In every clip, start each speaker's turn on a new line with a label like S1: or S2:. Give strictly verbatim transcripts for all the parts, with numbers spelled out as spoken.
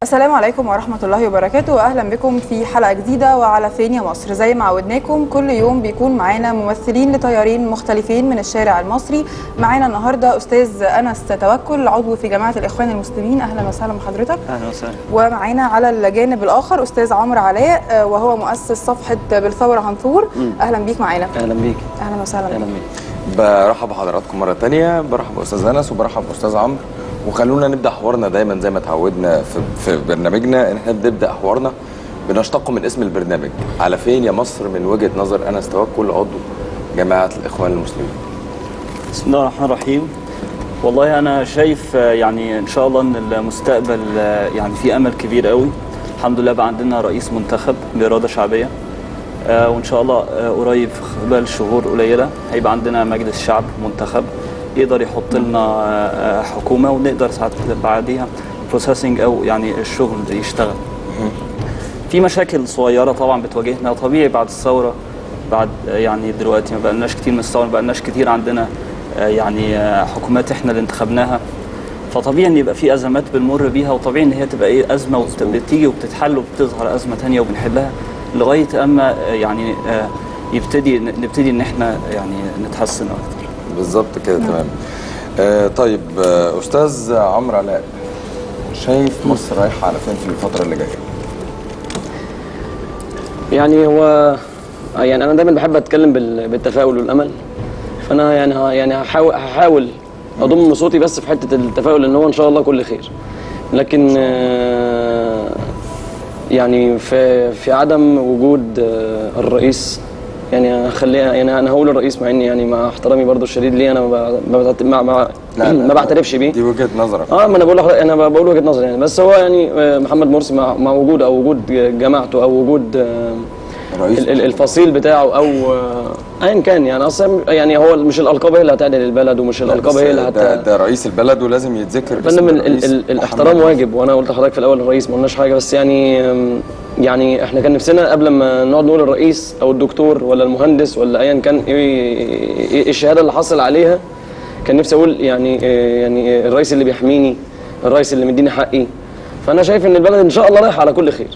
S1: السلام عليكم ورحمة الله وبركاته، وأهلا بكم في حلقة جديدة وعلى فين يا مصر. زي ما عودناكم كل يوم بيكون معانا ممثلين لتيارين مختلفين من الشارع المصري. معانا النهاردة أستاذ أنس توكل، عضو في جماعة الإخوان المسلمين. أهلا وسهلا بحضرتك.
S2: أهلا وسهلا.
S1: ومعانا على الجانب الآخر أستاذ عمرو علاء، وهو مؤسس صفحة بالثورة هنثور. أهلا بيك معانا.
S2: أهلا بيك.
S1: أهلا وسهلا.
S2: أهلا بيك.
S3: برحب بحضراتكم مرة تانية، برحب بأستاذ أنس وبرحب بأستاذ عمرو. وخلونا نبدأ حوارنا دايما زي ما تعودنا في, في برنامجنا، ان احنا بنبدأ حوارنا بنشتقه من اسم البرنامج على فين يا مصر، من وجهة نظر أنس توكل عضو جماعة الإخوان المسلمين.
S2: بسم الله الرحمن الرحيم. والله أنا شايف يعني إن شاء الله إن المستقبل يعني في أمل كبير قوي. الحمد لله بقى عندنا رئيس منتخب بإرادة شعبية، وإن شاء الله قريب خلال شهور قليلة هيبقى عندنا مجلس شعب منتخب يقدر يحط لنا حكومة ونقدر ساعات بعديها بروسيسنج أو يعني الشغل يشتغل. في مشاكل صغيرة طبعا بتواجهنا طبيعي بعد الثورة، بعد يعني دلوقتي ما بقالناش كتير من الثورة، ما بقالناش كتير عندنا يعني حكومات احنا اللي انتخبناها، فطبيعي ان يبقى في ازمات بنمر بيها، وطبيعي ان هي تبقى ايه ازمه وبتيجي وبتتحل وبتظهر ازمه ثانيه وبنحلها لغايه اما يعني يبتدي نبتدي ان احنا يعني نتحسن اكتر.
S3: بالظبط كده. تمام. آه طيب آه استاذ عمرو علاء، شايف مصر رايحه على فين في الفتره اللي جايه؟
S4: يعني هو يعني انا دايما بحب اتكلم بالتفاؤل والامل، فانا يعني يعني هحاول هحاول اضم صوتي بس في حته التفاؤل ان هو ان شاء الله كل خير، لكن آه يعني في في عدم وجود آه الرئيس، يعني خليها يعني انا هقول الرئيس مع اني يعني مع احترامي برضو الشديد ليه انا ما ما ما, ما بعترفش بيه.
S3: دي وجهه نظرك.
S4: اه ما انا بقول انا بقول وجهه نظري يعني، بس هو يعني محمد مرسي مع, مع وجود او وجود جماعته او وجود آه الفصيل بتاعه او ايا كان، يعني اصلا يعني هو مش الالقاب هي اللي هتعدل البلد ومش الالقاب هي اللي هت
S3: ده, ده رئيس البلد ولازم يتذكر
S4: فندم. الاحترام واجب، وانا قلت لحضرتك في الاول الرئيس ما قلناش حاجه، بس يعني يعني احنا كان نفسنا قبل ما نقعد نقول الرئيس او الدكتور ولا المهندس ولا ايا كان ايه الشهاده اللي حصل عليها، كان نفسي اقول يعني يعني الرئيس اللي بيحميني، الرئيس اللي مديني حقي. فانا شايف ان البلد ان شاء الله رايحه على كل خير،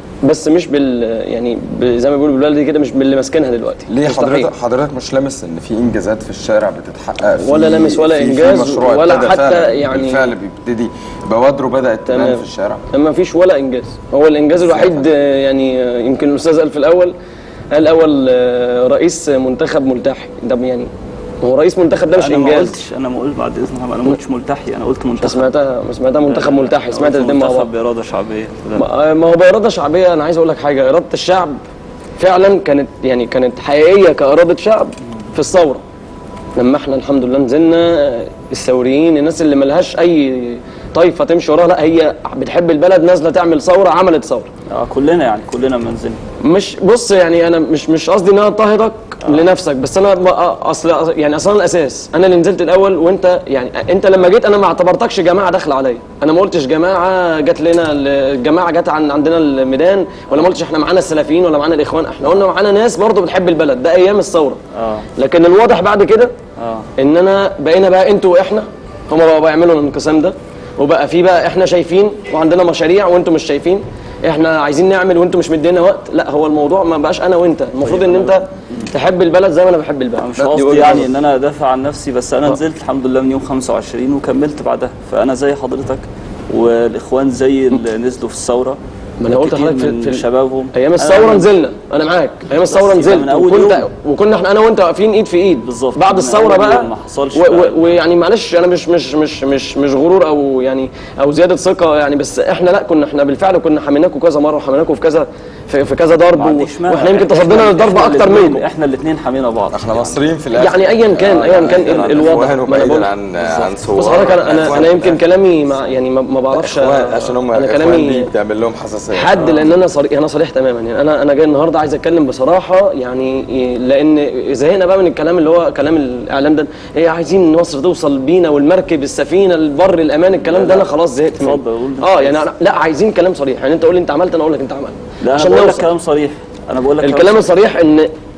S4: بس مش بال يعني زي ما بيقولوا بالبلدي كده، مش باللي ماسكينها دلوقتي.
S3: ليه حضرتك حضرتك مش لامس ان في انجازات في الشارع بتتحقق؟
S4: ولا لامس ولا انجاز ولا حتى يعني
S3: بالفعل بيبتدي بوادره بدات تبان في الشارع؟
S4: ما فيش ولا انجاز. هو الانجاز الوحيد يعني يمكن الاستاذ قال في الاول، قال اول رئيس منتخب ملتحي، ده يعني هو رئيس منتخب ده مش
S2: أنا
S4: انجاز.
S2: ما قلتش انا ما قلت بعد اذنك انا ما قلتش ملتحي، انا قلت منتخب.
S4: سمعتها سمعتها منتخب ملتحي، سمعت الاثنين مع بعض.
S2: منتخب باراده شعبيه.
S4: ما هو باراده شعبيه. انا عايز اقول لك حاجه، اراده الشعب فعلا كانت يعني كانت حقيقيه كاراده شعب في الثوره، لما احنا الحمد لله نزلنا الثوريين، الناس اللي ملهاش اي طائفه تمشي وراها، لا هي بتحب البلد، نازله تعمل ثوره، عملت ثوره.
S2: اه كلنا يعني كلنا ما نزلنا.
S4: مش بص يعني انا مش مش قصدي ان انا اضطهدك آه. لنفسك، بس انا اصل يعني اصلا الاساس انا اللي نزلت الاول، وانت يعني انت لما جيت انا ما اعتبرتكش جماعه داخله عليا، انا ما قلتش جماعه جت لنا، الجماعه جت عن عندنا الميدان، ولا ما قلتش احنا معانا السلفيين ولا معانا الاخوان، احنا قلنا معانا ناس برضه بتحب البلد، ده ايام الثوره.
S2: اه
S4: لكن الواضح بعد كده
S2: اه
S4: ان انا بقينا بقى انتوا واحنا، هم بقوا بيعملوا الانقسام ده، وبقى في بقى احنا شايفين وعندنا مشاريع وانتم مش شايفين، احنا عايزين نعمل وانتم مش مدينا وقت. لا هو الموضوع ما بقاش انا وانت، المفروض ان انت تحب البلد زي ما انا بحب البلد.
S2: مش قصدي يعني ان انا ادافع عن نفسي، بس انا نزلت الحمد لله من يوم خمسة وعشرين وكملت بعدها، فانا زي حضرتك والاخوان زي اللي نزلوا في الثوره.
S4: ما انا قلت لحضرتك في, في
S2: شبابهم
S4: ايام الثوره نزلنا، انا معاك ايام الثوره نزلت، وكنت وكنا احنا انا وانت واقفين ايد في ايد
S2: بالظبط.
S4: بعد الثوره بقى
S2: ما حصلش
S4: ويعني معلش انا مش مش مش مش مش غرور او يعني او زياده ثقه يعني، بس احنا لا كنا احنا بالفعل كنا حميناكم كذا مره، وحميناكم في كذا في, في كذا ضرب، واحنا يمكن تصدينا للضرب اكتر منكم.
S2: احنا الاثنين حمينا بعض،
S3: احنا مصريين في الاخر
S4: يعني ايا كان ايا كان الوضع.
S3: بعيدا عن عن صور.
S4: بص حضرتك انا انا يمكن كلامي مع يعني ما بعرفش
S3: عشان هم
S4: انا كلامي
S3: بتعمل لهم حساسيه
S4: حد، لان انا صريح، انا صريح تماما يعني. انا انا جاي النهارده عايز اتكلم بصراحه يعني، لان زهقنا بقى من الكلام اللي هو كلام الاعلام ده، ايه عايزين مصر توصل بينا والمركب السفينه البر الامان، الكلام ده انا خلاص زهقت منه. اه يعني لا عايزين كلام صريح، يعني انت قول لي انت عملت انا اقول لك انت عملت.
S2: لا عشان بقول لك كلام صريح، انا بقول لك
S4: الكلام الصريح ان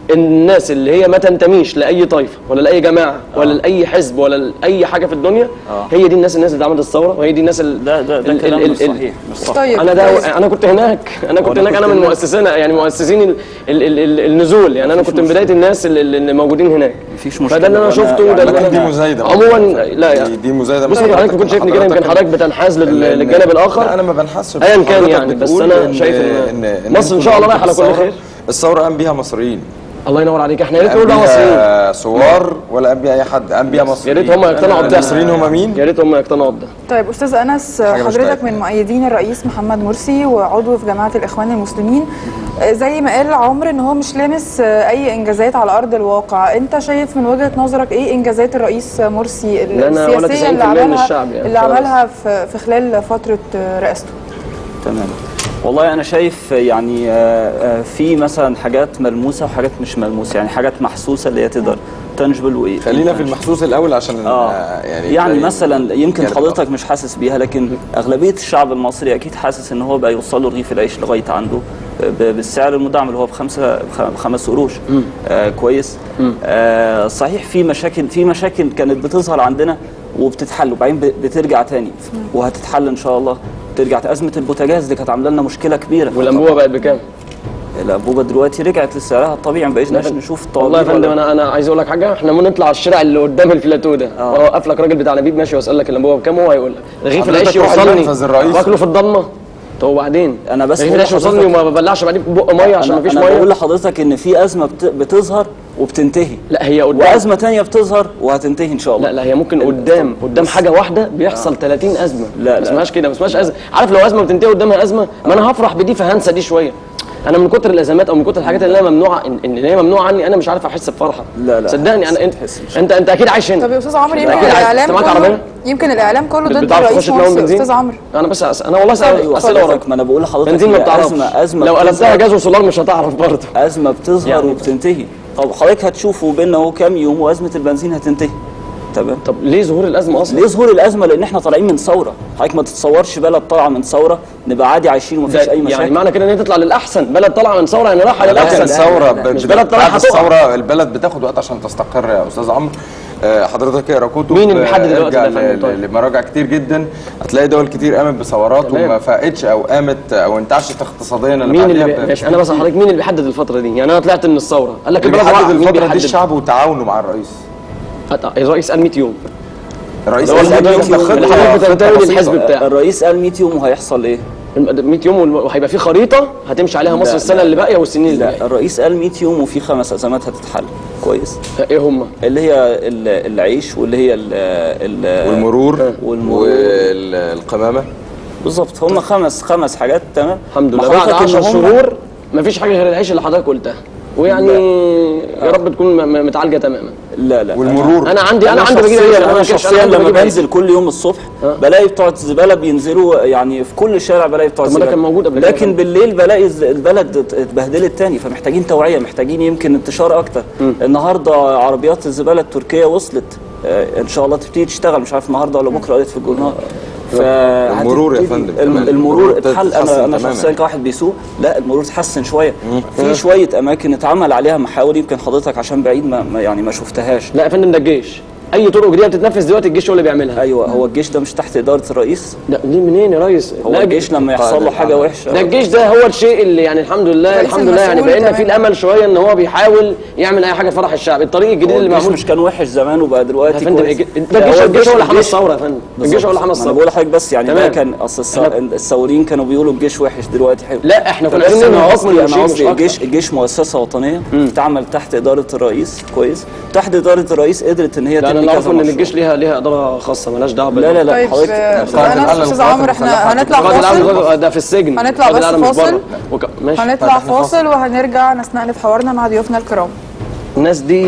S4: الناس اللي هي ما تنتميش لاي طائفه ولا لاي جماعه ولا لاي حزب ولا لاي حاجه في الدنيا،
S2: آه.
S4: هي دي الناس الناس اللي عملت الثوره، وهي دي الناس اللي
S2: ده ده ده كلام مش صحيح، مش صح.
S1: طيب
S4: انا ده انا كنت هناك انا كنت هناك انا من مؤسسين يعني مؤسسين ال ال ال ال النزول، يعني انا كنت من بدايه الناس اللي, اللي موجودين هناك.
S2: مفيش مشكله.
S4: فده اللي انا شفته وده اللي
S3: لكن دي
S4: انا
S3: مزايده
S4: عموما. لا
S3: دي,
S4: يعني
S3: دي مزايده.
S4: بص حضرتك ما كنتش شايفني كده، يمكن حضرتك بتنحاز لل- للجانب الاخر.
S3: لا انا ما بنحسش
S4: ايا كان يعني، بس انا شايف ان مصر ان شاء الله رايحه على كل خير.
S3: الثوره قام بيها مصريين،
S4: الله ينور عليك، احنا يا ريت
S3: قام
S4: نقول بقى مصريين،
S3: بيها ثوار ولا قام بيها اي حد، قام بيها
S4: يا
S3: مصريين.
S4: ريت هم يقتنعوا بده.
S3: المصريين هم مين؟
S4: يا ريت هم يقتنعوا بده.
S1: طيب استاذ انس،
S3: حاجة مش
S1: حضرتك
S3: بتاعتنا.
S1: من مؤيدين الرئيس محمد مرسي وعضو في جماعه الاخوان المسلمين، آه، زي ما قال عمرو ان هو مش لامس آه، اي انجازات على ارض الواقع، انت شايف من وجهه نظرك ايه انجازات الرئيس مرسي
S4: لا أنا ولا
S1: السياسيه اللي
S4: تسعين بالمية من
S1: عملها
S4: الشعب يعني
S1: اللي
S4: خالص.
S1: عملها في في خلال فتره آه، رئاسته؟
S2: تمام. والله انا شايف يعني آه، آه، في مثلا حاجات ملموسه وحاجات مش ملموسه، يعني حاجات محسوسه اللي هي تقدر تنجبل وايه.
S3: خلينا في المحسوس الاول عشان
S2: اه
S3: يعني
S2: يعني
S3: تلاقي-
S2: مثلا يمكن
S3: يعني
S2: حضرتك مش حاسس بيها، لكن اغلبيه الشعب المصري اكيد حاسس ان هو بقى يوصل له رغيف العيش لغايه عنده ب- بالسعر المدعم اللي هو بخمسه بخ- بخمس قروش. آه كويس. آه صحيح في مشاكل في مشاكل كانت بتظهر عندنا وبتتحل وبعدين ب- بترجع تاني وهتتحل ان شاء الله. ترجع ازمه البوتاجاز دي كانت عامله لنا مشكله كبيره.
S4: والانبوبه بقت بكام؟
S2: الانبوبه دلوقتي رجعت لسعرها الطبيعي، ما بقيناش نشوف الطوابير.
S4: والله يا فندم
S2: ولا-
S4: انا انا عايز اقول لك حاجه، احنا ممكن نطلع على الشارع اللي قدام الفلاتو ده
S2: آه.
S4: واوقف لك راجل بتاع نبيب ماشي واسال لك الانبوبه بكام، هو هيقول لك رغيف
S3: حضرتك
S4: العيش
S3: واحد
S4: يوصلني
S3: منفذ الرئيس.
S4: واكله في الضلمه. طب وبعدين
S2: أنا بس
S4: رغيف
S2: بقول
S4: العيش يوصلني
S2: لحضرتك-
S4: وما ببلعش بعدين بق ميه عشان
S2: أنا
S4: مفيش
S2: أنا بقول
S4: ميه.
S2: لحضرتك ان في ازمه بت- بتظهر وبتنتهي،
S4: لا هي قدام،
S2: وازمه تانية بتظهر وهتنتهي ان شاء الله.
S4: لا لا هي ممكن قدام قدام حاجه واحده بيحصل ثلاثين ازمه.
S2: لا،
S4: ما
S2: لا.
S4: اسمهاش كده، ما اسمهاش ازمه. عارف لو ازمه بتنتهي قدامها ازمه، ما انا هفرح بدي فهنسى دي شويه. انا من كتر الازمات او من كتر الحاجات اللي هي ممنوعه ان ان هي ممنوعه عني انا مش عارف احس بفرحه.
S2: لا، لا.
S4: صدقني انا انت
S2: تحس مش-
S4: انت انت اكيد عايش هنا.
S1: طب يا استاذ عمرو، يمكن
S4: أكيد عايز-
S1: الاعلام
S4: أنت معاك
S1: كله
S4: عربية؟
S1: يمكن الاعلام كله ضد
S4: بتعرف
S1: الرئيس
S4: تخش تلاقي
S1: مرسي.
S4: بنزين؟
S1: استاذ عمرو،
S4: انا بس أس... انا والله
S2: ايوه
S4: اسال اسئله وراك.
S2: حضرتك، ما انا بقول لحضرتك
S4: بنزين ما
S2: هي
S4: بتعرفش،
S2: ازمه ازمه
S4: لو قلبتها
S2: بتظهر-
S4: جاز وسولار مش هتعرف برضه.
S2: ازمه بتظهر
S4: يعني-
S2: وبتنتهي. طب حضرتك هتشوفوا بينا اهو كام يوم وازمه البنزين هتنتهي. تمام.
S4: طب ليه ظهور الازمه اصلا؟
S2: ليه ظهور الازمه؟ لان احنا طالعين من ثوره. حضرتك ما تتصورش بلد طالعه من ثوره نبقى عادي عايشين ومفيش
S4: ده
S2: اي مشاكل.
S4: يعني معنى كده ان هي تطلع للاحسن، بلد طالعه من ثوره يعني رايحه
S3: لكن
S4: للاحسن.
S3: الثوره
S2: لا، لا،
S4: مش بلد طالعه
S3: بعد
S4: هتقع.
S3: الثوره البلد بتاخد وقت عشان تستقر يا استاذ عمرو. آه، حضرتك اقرا كتب.
S4: مين اللي بيحدد الوقت
S3: ارجع
S4: ده يا فندم؟
S3: ل-
S4: طيب.
S3: لمراجع كتير جدا، هتلاقي دول كتير قامت بثورات
S4: تمام.
S3: وما فاقتش او قامت او انتعشت اقتصاديا. اللي
S4: مين اللي
S3: بعديها
S4: بي... ماشي انا بس حضرتك مين اللي بيحدد الفتره دي؟ يعني انا طلعت من الثوره قال لك
S3: اللي
S4: البلد واقعة،
S3: بيحدد
S4: مين
S3: الفتره دي
S4: بيحدد؟
S3: الشعب وتعاونه مع الرئيس.
S4: الرئيس قال مية يوم.
S3: الرئيس
S4: هو
S3: قال
S4: اللي
S3: مية يوم
S4: بيحدد
S3: ده
S4: اللي
S3: خطة-
S4: حضرتك
S3: خطة
S4: بتنتمي
S3: بسيطة.
S4: للحزب بتاعك.
S2: الرئيس قال مية يوم وهيحصل ايه؟
S4: مية يوم وهيبقى في خريطه هتمشي عليها مصر
S2: لا،
S4: السنه
S2: لا،
S4: اللي باقيه والسنين اللي
S2: لا،
S4: باقيه.
S2: الرئيس قال مية يوم وفي خمس ازمات هتتحل. كويس.
S4: ايه هم؟
S2: اللي هي ال- العيش واللي هي ال ال
S3: والمرور
S2: والمرور.
S3: والقمامه.
S2: بالظبط، هم خمس خمس حاجات. تمام.
S4: الحمد لله
S2: ما
S4: بعد
S2: حضرتك
S4: عشر
S2: إن هم-
S4: شهور مفيش حاجه غير العيش اللي حضرتك قلتها، ويعني يا رب تكون م- م- متعالجه تماما.
S2: لا لا
S3: والمرور.
S4: انا عندي انا عندي بجيب
S2: شخصياً-
S4: عيش،
S2: انا
S4: ما أنكرش،
S2: شخصيا
S4: عندي
S2: لما
S4: بجيب عيش.
S2: بنزل كل يوم الصبح
S4: أه.
S2: بلاقي بتوع الزباله بينزلوا، يعني في كل شارع بلاقي بتوع
S4: طب ما ده
S2: الزباله.
S4: كان موجود قبل كده.
S2: لكن بالليل بلاقي الز- البلد ات- اتبهدلت تاني، فمحتاجين توعيه، محتاجين يمكن انتشار اكتر. النهارده عربيات الزباله التركيه وصلت، آه، ان شاء الله تبتدي تشتغل، مش عارف النهارده ولا بكره، قريت في الجورنال.
S3: المرور يا
S2: فهتبتدي-
S3: فندم
S2: الم-
S3: كمان.
S2: المرور
S3: المرور
S2: اتحل.
S3: تتحسن
S2: انا انا
S3: تماماً.
S2: شخصيا كواحد بيسوق، لا المرور اتحسن شويه. في شويه اماكن اتعمل عليها محاور، يمكن حضرتك عشان بعيد ما ما- يعني ما شفتهاش.
S4: لا يا فندم ده الجيش، اي طرق جديده بتتنفذ دلوقتي الجيش هو اللي بيعملها.
S2: ايوه، هو الجيش ده مش تحت اداره الرئيس؟
S4: لا دي منين يا ريس؟
S2: هو
S4: لا
S2: الجيش لما يحصل له حاجه وحشه
S4: ده الجيش ده هو الشيء اللي يعني الحمد لله
S1: الرئيس
S4: الحمد لله يعني
S1: المسؤول
S4: بقينا في
S1: كمان.
S4: الامل شويه ان هو بيحاول يعمل اي حاجه فرح الشعب. الطريق الجديد
S2: هو
S4: اللي
S2: الجيش
S4: معمول
S2: مش كان وحش زمان وبقى دلوقتي
S4: يا فندم
S2: كويس؟
S4: الج- ده
S2: لا،
S4: الجيش الجيش هو اللي حمل
S2: الجيش-
S4: الثوره يا فندم، الجيش هو اللي حمل
S2: ما انا
S4: الثوره.
S2: بقول لحضرتك بس يعني ده
S4: تمام.
S2: كان اصل الث-
S4: إحنا-
S2: الثوريين كانوا بيقولوا الجيش وحش، دلوقتي حلو.
S4: لا احنا كنا
S2: بس
S4: عايزين
S2: انا
S4: ننهي
S2: قصدي
S4: حكم
S2: انا
S4: المشير مش
S2: قصدي
S4: أكتر.
S2: الجيش الجيش مؤسسه وطنيه بتعمل تحت اداره الرئيس. كويس. تحت اداره الرئيس قدرت ان هي
S4: لا انا
S2: تبني
S4: اللي
S2: كذا
S4: اعرفه ان
S2: مشروع.
S4: الجيش ليها ليها اداره خاصه مالهاش دعوه
S2: لا لا لا
S1: طيب
S2: حضرتك
S1: آه، استاذ
S3: القائد
S1: انس،
S3: الأعلى
S1: استاذ
S3: للقوات
S1: عمرو، احنا
S3: المسلحة.
S1: هنطلع
S4: القائد
S1: فاصل.
S4: الأعلى ده في السجن،
S1: هنطلع
S4: القائد
S1: بس
S4: الأعلى مش
S1: فاصل.
S4: بره. وك... ماشي.
S1: هنطلع
S3: طيب إحنا
S1: فاصل وهنرجع نستأنف حوارنا مع ضيوفنا الكرام.
S4: الناس دي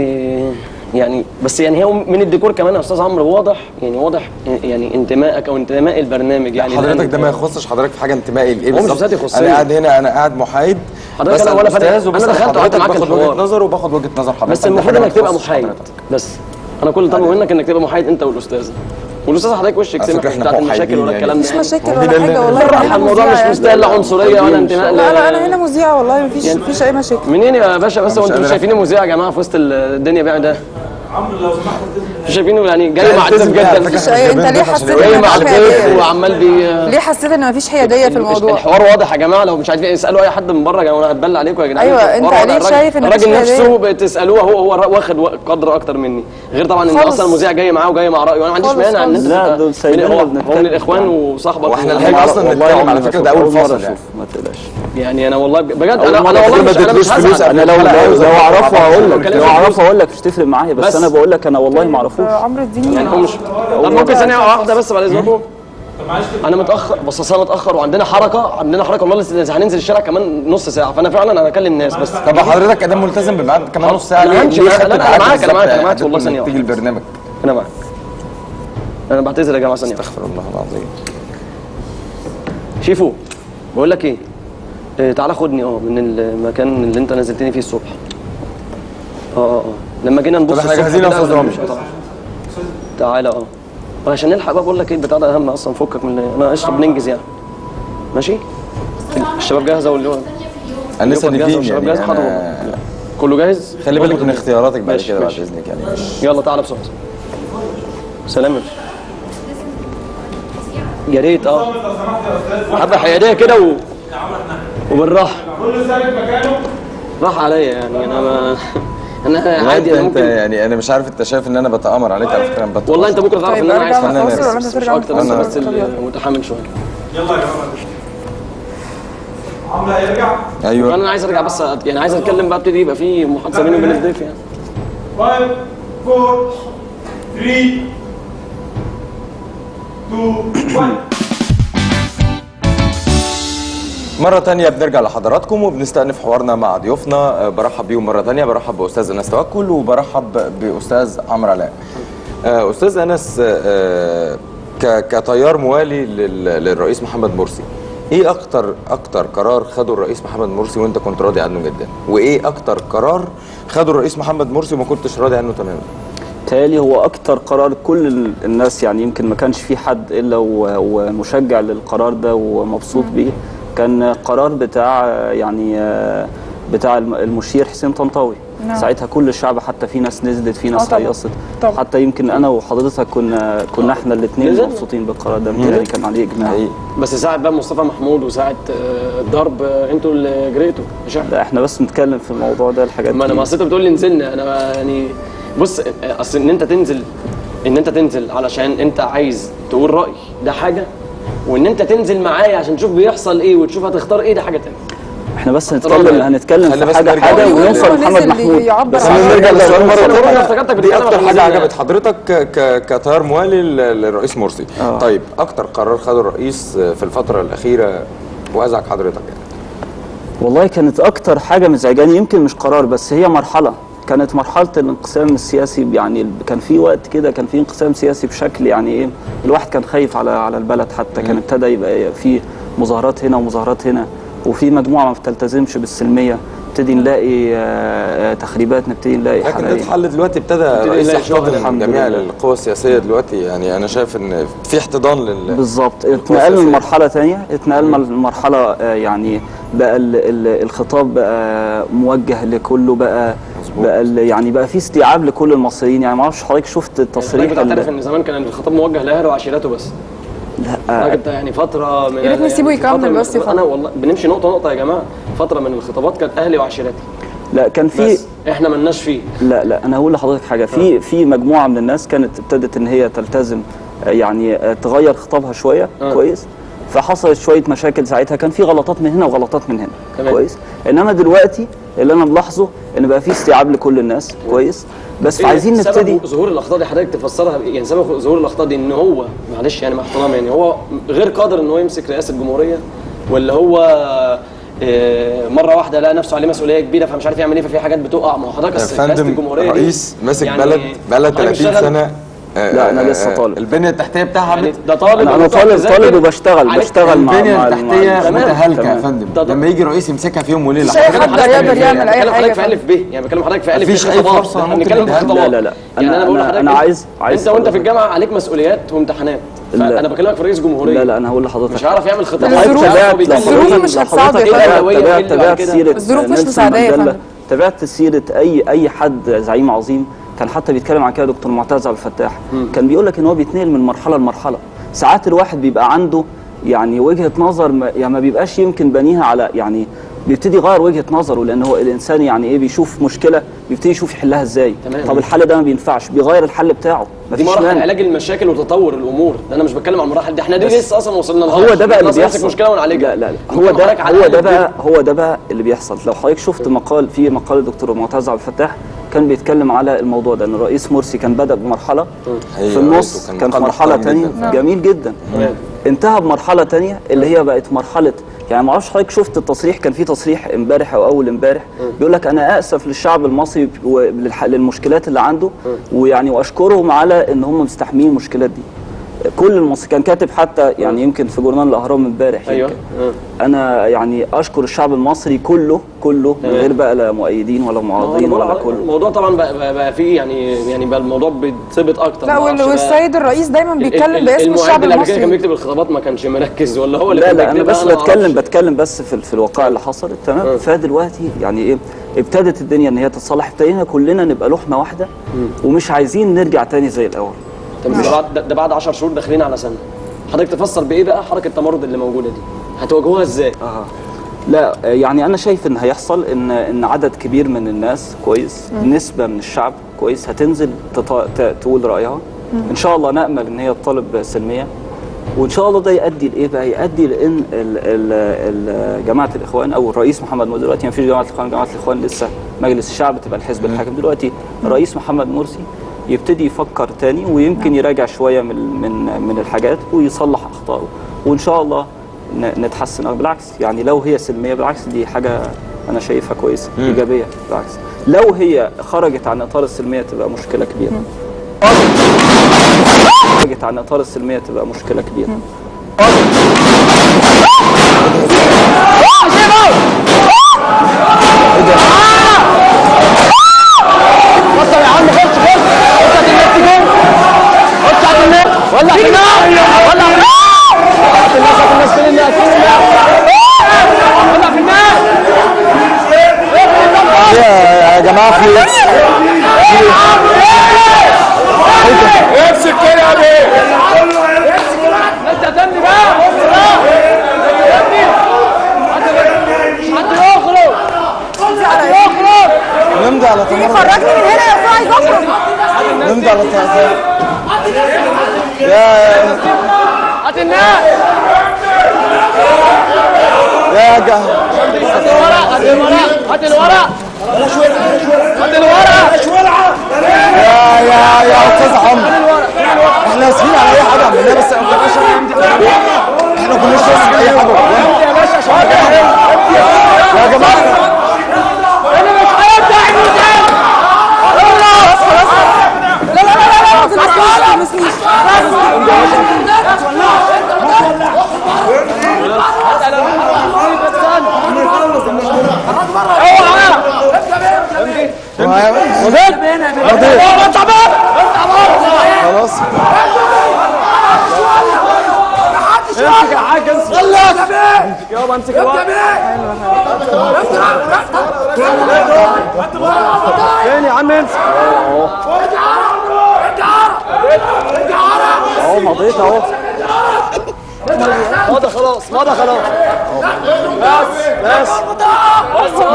S4: يعني بس يعني هي من الديكور كمان يا استاذ عمرو واضح، يعني واضح يعني انتمائك او انتماء البرنامج يعني
S3: حضرتك ده ما
S4: الآن-
S3: يخصش حضرتك في حاجه انتمائي لايه
S4: هو مش
S3: بالظبط.
S4: ذاتي يخصني.
S3: انا قاعد هنا، انا قاعد محايد.
S4: حضرتك
S3: بسأل
S4: أنا ولا فارق.
S3: أستاذ وبسأل
S4: أنا دخلت وقعدت
S3: حضرتك،
S4: معاك
S3: باخد
S4: الحوار.
S3: وجهه نظر وباخد وجهه نظر حضرتك.
S4: بس
S3: دي
S4: المفروض
S3: حاجة ما
S4: انك تبقى
S3: تخصش
S4: محايد
S3: حضرتك.
S4: بس. انا كل اللي طالبه منك انك تبقى محايد انت والاستاذه. والاستاذ حضرتك وشك
S3: على
S4: سمح
S3: فكرة إحنا
S4: بتاعت المشاكل
S3: محايدين
S4: ولا
S3: يعني.
S4: الكلام
S1: مفيش
S4: ده.
S1: مشاكل
S3: هو
S1: ولا
S3: ده اللي-
S1: حاجه والله.
S4: بالراحه،
S1: أنا
S4: الموضوع
S1: مذيعة
S4: مش
S1: يعني.
S4: مستاهل لا عنصريه ولا انتماء ل-
S1: لا لا انا هنا مذيعه والله، مفيش مفيش اي مشاكل.
S4: منين يا باشا بس؟
S3: أنا
S4: هو
S3: مش
S4: انتوا مش
S3: قادر
S4: شايفيني مذيع يا جماعه في وسط الدنيا بقى ده؟ مش شايفينه يعني جاي مع الضيف جدا؟
S1: مفيش اي، انت ليه حسيت
S4: جاي
S1: ان
S4: مع
S1: مفيش
S4: الضيف
S1: حياديه؟
S4: وعمال بي
S1: ليه حسيت ان مفيش حياديه في الموضوع؟
S4: الحوار واضح يا جماعه، لو مش عارفين اسالوا اي حد من بره يا جماعه، انا هتبلى عليكم يا جدعان.
S1: أيوة،
S4: الحوار
S1: أنت
S4: واضح.
S1: ليه
S4: الراجل-
S1: شايف إن مفيش
S4: الراجل
S1: حيادية؟
S4: نفسه بتسالوه هو هو واخد قدر اكتر مني، غير طبعا ان
S1: خالص.
S4: اصلا المذيع جاي معاه وجاي مع رايه، وانا ما عنديش
S1: خالص
S4: مانع ان
S1: خالص.
S4: انت
S2: لا،
S4: تبقى
S2: دول سايبيننا
S4: من- هو
S2: بنتكلم
S4: هو من الاخوان
S2: يعني.
S4: وصاحبك
S3: واحنا
S4: و-
S3: الحاجة أصلا
S2: والله
S3: نتكلم
S2: عمري
S3: على
S2: ما
S3: فكرة
S2: شفت،
S3: ده أول
S2: أول مرة
S3: فصل
S2: أشوف،
S3: يعني.
S2: ما تقلقش.
S4: يعني انا والله بجد
S2: أول
S4: انا
S2: مرة
S4: انا والله
S3: كلمة
S4: مش انا مش
S3: تدوس فلوس
S4: هزعل.
S3: قبل
S2: انا لو
S3: الحلقة
S2: لو
S3: وزي
S2: لو
S3: ما
S2: اعرفه هقول لك،
S4: بتكلم
S2: لو
S4: في
S2: اعرفه
S4: الفلوس.
S2: هقول لك مش تفرق معايا، بس,
S4: بس.
S2: انا بقول لك انا والله ما اعرفوش.
S1: عمرو اديني
S4: يعني هو مش طب ممكن ثانيه واحده بس بعد اذنكم؟ انا متاخر، بس اصل انا متاخر وعندنا حركه عندنا حركه والله لسه هننزل الشارع كمان نص ساعه، فانا فعلا انا هكلم الناس بس.
S3: طب حضرتك ادام ملتزم بميعاد كمان نص ساعه
S4: أنا
S3: ليه؟
S4: همشي
S3: ليه
S4: معاك.
S3: خدت
S4: لا، لا، أنا
S3: ميعاد
S4: معاك، أنا معاك، أنا
S3: بالظبط
S4: معاك والله
S3: إنك
S4: ثانية
S3: تيجي
S4: واحدة.
S3: البرنامج؟
S4: انا معاك، انا بعتذر يا جماعه ثانيه.
S3: استغفر الله العظيم.
S4: شيفو بقول لك ايه، إيه تعالى خدني اه من المكان اللي انت نزلتني فيه الصبح. اه اه اه لما جينا نبص
S3: طب احنا
S4: الصبح
S3: جاهزين يا
S4: كده
S3: أستاذ
S4: قبل
S3: رامي؟
S4: المشروع. تعالى اه عشان نلحق بقى، بقول لك ايه البتاع ده اهم اصلا، فكك من اللي- انا قشطه بننجز يعني. ماشي الشباب جاهزه واللي هو
S3: انا لسه
S4: اليوم جاهزة
S3: نيجين
S4: والشباب
S3: يعني
S4: جاهزة، حاضر
S3: أنا-
S4: والله. كله جاهز؟
S3: خلي بالك من اختياراتك بعد
S4: ماشي،
S3: كده بعد
S4: ماشي.
S3: اذنك يعني.
S4: يلا تعالى بسرعه. سلام يا باشا. يا ريت اه حبه حياديه كده و... وبالراحه. كله ثابت مكانه. راح عليا يعني انا ما انا عادي
S3: انت
S4: انا
S3: انت
S4: ممكن
S3: يعني انا مش عارف انت شايف ان انا بتامر عليك على فكره، انا بتأمر.
S4: والله انت ممكن تعرف
S1: طيب
S4: ان انا عايز
S1: ارجع من
S3: خلينا
S1: الفاصل ولا انت
S3: نركز.
S1: ترجع من
S4: مش اكتر، بس
S1: الفاصل؟
S4: بس
S1: طب يلا.
S4: اللي متحمل شويه.
S3: ايوه
S4: انا عايز ارجع بس أت- يعني عايز اتكلم بقى، ابتدي يبقى في محادثه بيني وبين الضيف يعني.
S5: five, four, three, two, one.
S3: مرة تانية بنرجع لحضراتكم وبنستأنف حوارنا مع ضيوفنا. أه، برحب بيهم مرة تانية، برحب بأستاذ أنس توكل وبرحب بأستاذ عمرو علاء. أه، أستاذ أنس، أه، ك- كتيار موالي لل- للرئيس محمد مرسي، إيه أكتر أكتر قرار خده الرئيس محمد مرسي وأنت كنت راضي عنه جدا؟ وإيه أكتر قرار خده الرئيس محمد مرسي وما كنتش راضي عنه تماما؟
S2: تالي هو اكتر قرار كل ال- الناس يعني يمكن ما كانش في حد الا و- ومشجع للقرار ده ومبسوط بيه، كان قرار بتاع يعني آه، بتاع الم- المشير حسين طنطاوي.
S1: نعم.
S2: ساعتها كل الشعب، حتى في ناس نزلت، في
S1: آه
S2: ناس
S1: طبعاً.
S2: هيصت،
S1: طبعاً.
S2: حتى يمكن انا وحضرتك كنا كنا احنا الاثنين
S4: نزل؟
S2: مبسوطين بالقرار ده، متهيألي كان عليه اجماع.
S3: حقيقي.
S4: بس ساعه بقى مصطفى محمود وساعه آه، الضرب، آه، انتوا اللي جريتوا مش احنا.
S2: لا احنا بس نتكلم في الموضوع ده، الحاجات
S4: ما انا
S2: دي.
S4: ما اصل انت بتقول لي نزلنا، انا يعني بص، اصل ان انت تنزل ان انت تنزل علشان انت عايز تقول راي ده حاجه، وان انت تنزل معايا عشان تشوف بيحصل ايه وتشوف هتختار ايه ده حاجه تانية.
S2: احنا بس
S4: احترام
S2: هنتكلم
S4: يعني.
S2: هنتكلم
S3: خلي
S2: في
S3: بس
S2: حاجه
S3: نرجع
S2: حاجه
S3: لل-
S2: ونوصل
S1: هو
S2: لمحمد
S1: نزل
S2: محمود.
S1: يعبر
S3: بس
S1: عن
S3: خلينا
S1: رأيه.
S3: نرجع للسؤال مرة
S4: أنا
S3: تانية.
S4: افتكرتك
S3: دي
S4: بتتكلم
S3: أكتر
S4: عن
S3: حاجة
S4: نزلنا.
S3: عجبت حضرتك ك- ك- كتيار موالي لل- للرئيس مرسي.
S2: آه.
S3: طيب أكتر قرار خده الرئيس في الفترة الأخيرة وأزعج حضرتك يعني؟
S2: والله كانت اكتر حاجه مزعجاني، يمكن مش قرار بس هي مرحله، كانت مرحله الانقسام السياسي. يعني كان في وقت كده كان في انقسام سياسي بشكل يعني ايه، الواحد كان خايف على على البلد، حتى كان ابتدى يبقى في مظاهرات هنا ومظاهرات هنا، وفي مجموعه ما بتلتزمش بالسلميه، نبتدي نلاقي آه، آه، تخريبات، نبتدي نلاقي
S3: لكن ده
S2: حرائق.
S3: اتحل دلوقتي، ابتدى
S4: نلاقي
S3: الرئيس
S4: شغل
S3: يحتضن
S2: الحمد
S3: جميع
S2: لله.
S3: القوى السياسية دلوقتي. يعني أنا شايف إن في احتضان لل
S2: بالظبط، اتنقلنا
S3: السياسية.
S2: لمرحله ثانيه، اتنقلنا لمرحله آه، يعني بقى ال- ال- الخطاب بقى موجه لكله، بقى
S3: مظبوط.
S2: بقى ال- يعني بقى في استيعاب لكل المصريين. يعني ما اعرفش حضرتك شفت التصريح
S4: حضرتك بتعترف
S2: ال-
S4: ان زمان كان الخطاب موجه لاهله وعشيرته بس.
S2: لا
S4: حضرتك انت يعني فتره من
S1: يا ريت نسيبه
S4: يعني
S1: يكمل
S4: فترة من
S1: بس
S4: الخطابات-
S1: يفهم.
S4: انا والله بنمشي نقطه نقطه يا جماعه. فتره من الخطابات كانت اهلي وعشيرتي
S2: لا كان في
S4: بس احنا مالناش فيه.
S2: لا لا انا هقول لحضرتك حاجه، في في مجموعه من الناس كانت ابتدت ان هي تلتزم، آه، يعني آه، تغير خطابها شويه
S4: آه.
S2: كويس، فحصلت شويه مشاكل ساعتها، كان في غلطات من هنا وغلطات من هنا
S4: تمام.
S2: كويس. انما دلوقتي اللي انا ملاحظه ان بقى في استيعاب لكل الناس كويس، بس
S4: إيه
S2: عايزين نبتدي.
S4: سبب ظهور الاخطاء دي حضرتك تفسرها بإيه؟ يعني سبب ظهور الاخطاء دي ان هو معلش يعني مع احترامي يعني هو غير قادر ان هو يمسك رئاسه الجمهوريه، ولا هو آه، مره واحده لقى نفسه عليه مسؤوليه كبيره فمش عارف يعمل ايه، ففي حاجات بتقع. ما هو حضرتك
S3: يا
S4: أصل رئاسة
S3: فندم
S4: الجمهوريه دي
S3: رئيس ماسك
S4: يعني
S3: بلد بقالها
S4: حضرتك
S3: ثلاثين
S4: بتشتغل-
S3: سنة
S2: لا انا لسه طالب.
S3: البنيه التحتيه بتاعها
S4: يعني ده طالب
S2: انا طالب طالب وبشتغل بشتغل مع
S3: البنيه
S2: مع
S3: التحتيه متهالكه يا فندم. لما يجي رئيس يمسكها في يوم وليله
S1: مش اي حد يقدر يعمل اي حاجه.
S4: بكلم حضرتك في الف ب يعني بكلم حضرتك في الف ب
S3: مفيش اي فرصه ممكن
S4: بنتكلم في
S3: نديها.
S4: خطوات.
S2: لا لا لا
S4: يعني انا بقول لحضرتك
S2: انا عايز عايز
S4: انت وانت في الجامعه عليك مسؤوليات وامتحانات. انا بكلمك في رئيس جمهوريه.
S2: لا لا انا هقول لحضرتك
S4: مش هعرف يعمل خطط.
S1: الظروف مش هتساعده يا فندم.
S2: تابعت تابعت سيره
S1: الظروف مش
S2: نيلسون
S1: مساعداه يا
S2: مانديلا.
S1: فندم.
S2: تابعت سيره اي اي حد زعيم عظيم كان حتى بيتكلم عن كده دكتور معتز عبد الفتاح. كان بيقول لك ان هو بيتنقل من مرحله لمرحله. ساعات الواحد بيبقى عنده يعني وجهه نظر ما يعني ما بيبقاش يمكن بنيها على يعني بيبتدي يغير وجهه نظره، لان هو الانسان يعني ايه بيشوف مشكله بيبتدي يشوف يحلها ازاي.
S4: تمام.
S2: طب الحل ده ما بينفعش بيغير الحل بتاعه.
S4: دي
S2: مفيش
S4: مراحل
S2: مانع.
S4: علاج المشاكل وتطور الامور. انا مش بتكلم عن المراحل دي، احنا دي لسه اصلا وصلنا لها.
S2: هو ده بقى اللي بيحصل.
S4: مشكله ونعالجها.
S2: لا لا لا هو ده هو ده بقى هو ده بقى اللي بيحصل. لو حضرتك شفت مقال في مقال الدكتور معتز عبد الفتاح كان بيتكلم على الموضوع ده، ان الرئيس مرسي كان بدأ بمرحله في النص كان في مرحله ثانيه جميل جدا، انتهى بمرحله ثانيه اللي هي بقت مرحله يعني ما اعرفش حضرتك شفت التصريح. كان في تصريح امبارح او اول امبارح بيقول لك انا اسف للشعب المصري للمشكلات اللي عنده، ويعني واشكرهم على ان هم مستحملين المشكلات دي. كل المصري كان كاتب حتى يعني يمكن في جورنال الاهرام امبارح.
S4: ايوه
S2: انا يعني اشكر الشعب المصري كله كله من غير بقى لا مؤيدين ولا معارضين ولا كله.
S4: الموضوع طبعا بقى, بقى, بقى فيه يعني يعني بقى الموضوع بيتثبت اكتر.
S1: لا والسيد الرئيس دايما بيتكلم باسم الشعب المصري.
S4: اللي كان بيكتب الخطابات ما كانش مركز ولا هو اللي
S2: لا
S4: كان
S2: لا انا بس
S4: أنا
S2: بتكلم بتكلم بس في, في الواقع اللي حصلت. تمام. فدلوقتي يعني ايه ابتدت الدنيا ان هي تتصلح، ابتدينا كلنا نبقى لحمه واحده ومش عايزين نرجع تاني زي الاول.
S4: طب ده بعد ده بعد عشر شهور داخلين على سنه. حضرتك تفسر بايه بقى حركه التمرد اللي موجوده دي؟ هتواجهوها ازاي؟
S2: اه لا يعني انا شايف ان هيحصل ان ان عدد كبير من الناس كويس، نسبه من الشعب كويس هتنزل تط... تقول رايها. ان شاء الله نامل ان هي تطالب سلميه، وان شاء الله ده يؤدي لايه بقى؟ يؤدي لان ال... ال... ال... جماعه الاخوان او الرئيس محمد مرسي دلوقتي ما فيش جماعه الاخوان، جماعه الاخوان لسه مجلس الشعب تبقى الحزب الحاكم. دلوقتي الرئيس محمد مرسي يبتدي يفكر تاني ويمكن يراجع شويه من من من الحاجات ويصلح اخطائه، وان شاء الله نتحسن. بالعكس يعني لو هي سلميه بالعكس دي حاجه انا شايفها كويسه ايجابيه. بالعكس لو هي خرجت عن اطار السلميه تبقى مشكله كبيره. خرجت عن اطار السلميه تبقى مشكله كبيره.
S4: بطل يا عم خش خش خش على النت جول خش على النت ولع في النار ولع في النار الناس الناس فين الناس فين الناس ولع في النار
S3: يا جماعه في
S5: امسك كده يا بيه.
S4: انت هتمني بقى حد يخرج حد يخرج
S3: نمضي على تمرد.
S1: خرجني من هنا يا اخويا عايز اخرج.
S3: نمضي على تمرد. يا
S4: هات الناس
S3: يا جه
S4: هات الورق هات الورق هات الورق هات الورق
S3: يا يا يا استاذ عمرو احنا اسفين على اي حاجه عملناها بس ما كناش احنا ما كناش ناسفين اي حاجه
S4: يا باشا عشان
S3: يا جماعه
S4: انا مش هيبدأ الموسم
S1: خلاص خلاص. لا لا لا لا ما تلمسنيش ما
S3: خلاص
S4: امسك يا حاج امسك يابا امسك الورق فين يا عم امسك
S2: اهو مضيت اهو.
S4: مضى خلاص مضى خلاص بس بس بس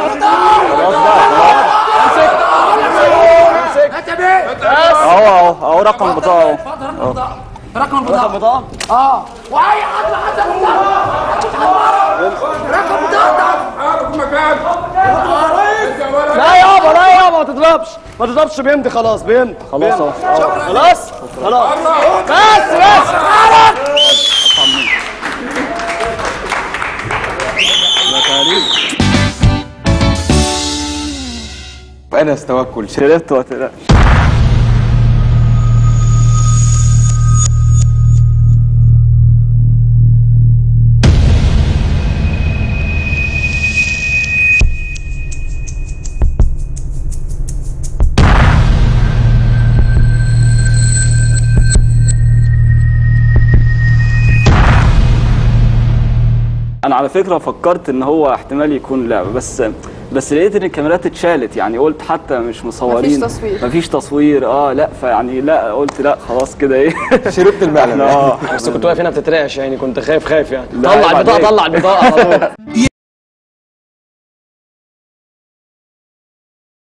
S2: اهو اهو اهو رقم البطاقه اهو.
S4: رقم البطاقة
S5: اه واي حد حد رقم بتاعتك اعرف مكان.
S4: لا يابا لا يابا ما تضربش ما تضربش بيمضي خلاص بيمضي
S2: خلاص اهو.
S4: خلاص خلاص بس بس
S3: انا استوكل
S2: شربت وقت انا على فكره فكرت ان هو احتمال يكون لعبه، بس بس لقيت ان الكاميرات اتشالت، يعني قلت حتى مش مصورين،
S1: مفيش تصوير
S2: مفيش تصوير اه لا، فيعني لا قلت لا خلاص كده ايه
S3: شربت المعلم.
S2: اه
S4: بس كنت واقف هنا بتترعش يعني، كنت خايف خايف يعني.
S2: لا،
S4: طلع
S2: عيب
S4: البطاقه
S2: عليك.
S4: طلع البطاقه على طول.